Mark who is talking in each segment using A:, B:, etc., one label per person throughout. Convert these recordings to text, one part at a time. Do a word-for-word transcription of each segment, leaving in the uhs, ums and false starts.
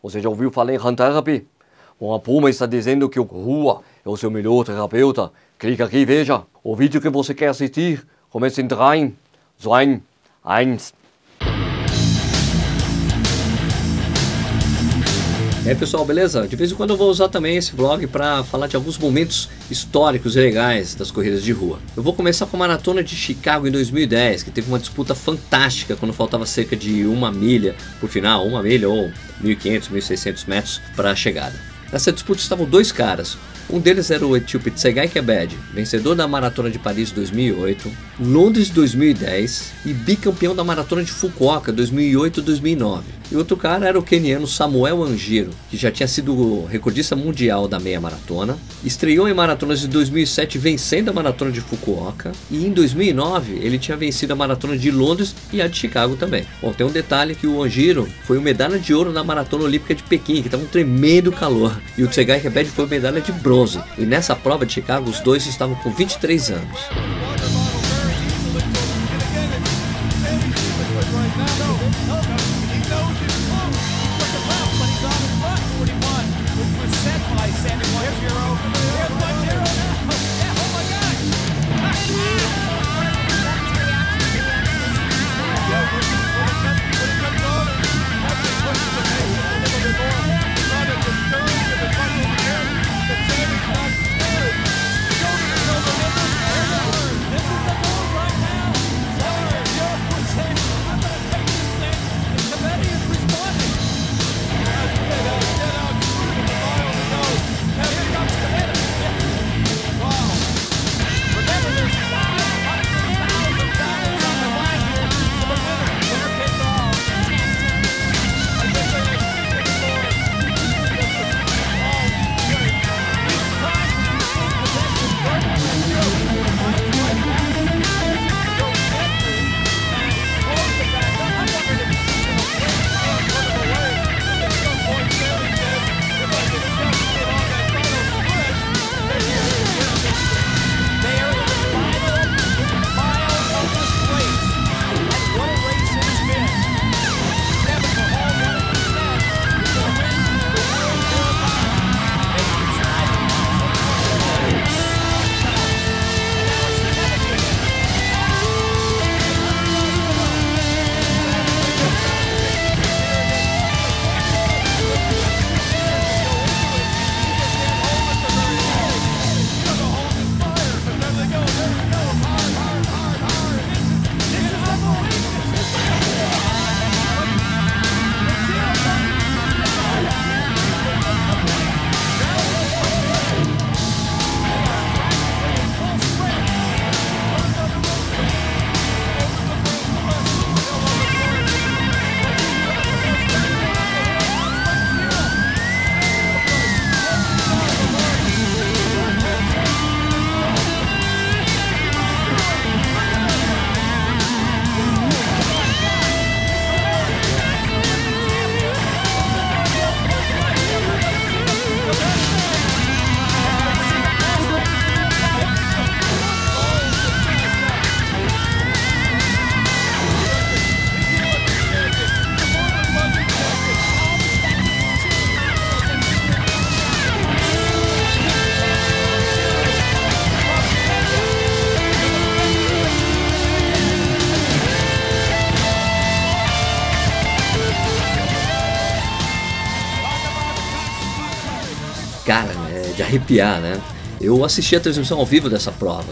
A: Você já ouviu falar em Hand Therapy? Bom, a Puma está dizendo que o Rua é o seu melhor terapeuta. Clica aqui e veja. O vídeo que você quer assistir começa em três, dois, um.
B: E aí pessoal, beleza? De vez em quando eu vou usar também esse vlog para falar de alguns momentos históricos e legais das corridas de rua. Eu vou começar com a Maratona de Chicago em dois mil e dez, que teve uma disputa fantástica quando faltava cerca de uma milha por final, uma milha ou mil e quinhentos, mil e seiscentos metros para a chegada. Nessa disputa estavam dois caras. Um deles era o etíope Tsegay Kebede, vencedor da Maratona de Paris dois mil e oito, Londres dois mil e dez e bicampeão da Maratona de Fukuoka dois mil e oito e dois mil e nove. E outro cara era o queniano Samuel Anjiro, que já tinha sido o recordista mundial da meia maratona, estreou em maratonas de dois mil e sete vencendo a Maratona de Fukuoka, e em dois mil e nove ele tinha vencido a Maratona de Londres e a de Chicago também. Bom, tem um detalhe que o Anjiro foi o medalha de ouro na Maratona Olímpica de Pequim, que estava um tremendo calor, e o Tsegay Kebede foi medalha de bronze. E nessa prova de Chicago os dois estavam com vinte e três anos. Cara, é de arrepiar, né? Eu assisti a transmissão ao vivo dessa prova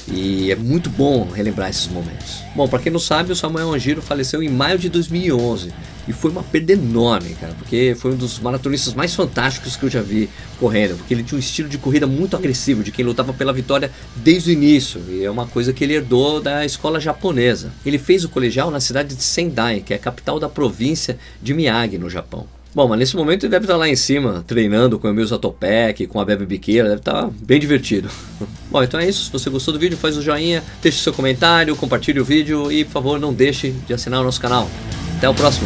B: e é muito bom relembrar esses momentos. Bom, para quem não sabe, o Samuel Anjiro faleceu em maio de dois mil e onze e foi uma perda enorme, cara, porque foi um dos maratonistas mais fantásticos que eu já vi correndo, porque ele tinha um estilo de corrida muito agressivo, de quem lutava pela vitória desde o início, e é uma coisa que ele herdou da escola japonesa. Ele fez o colegial na cidade de Sendai, que é a capital da província de Miyagi, no Japão. Bom, mas nesse momento ele deve estar lá em cima, treinando com o Emil Zatopek, com a Bebe Biqueira, deve estar bem divertido. Bom, então é isso. Se você gostou do vídeo, faz o joinha, deixe seu comentário, compartilhe o vídeo e, por favor, não deixe de assinar o nosso canal. Até o próximo.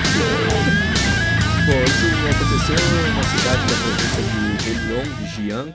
B: Bom, isso aconteceu na cidade da província de Heilongjiang.